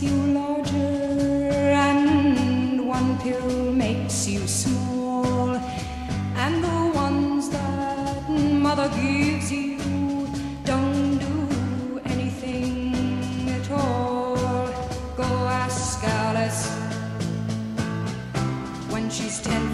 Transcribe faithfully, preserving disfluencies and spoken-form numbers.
makes you larger, and one pill makes you small, and the ones that mother gives you don't do anything at all. Go ask Alice when she's ten